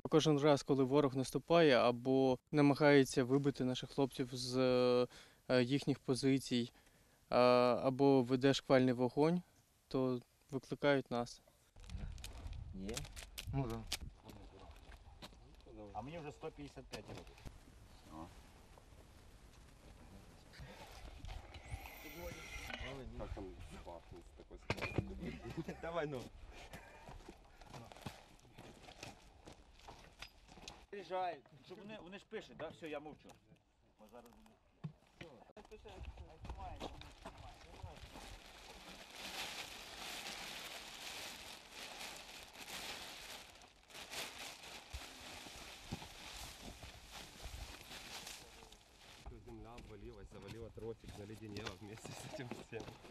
Кожен раз, коли ворог наступає або намагається вибити наших хлопців з їхніх позицій, або веде шквальний вогонь, то викликають нас. Є? Ну да. А мені вже 155 років. Как там пахнет с такой стороны? Давай, ну. Приїжджай, щоб вони ж пишуть, да? Все, я мовчу. Бо зараз буде. Земля обвалилась, завалила тросик, заледенела вместе с этим всем.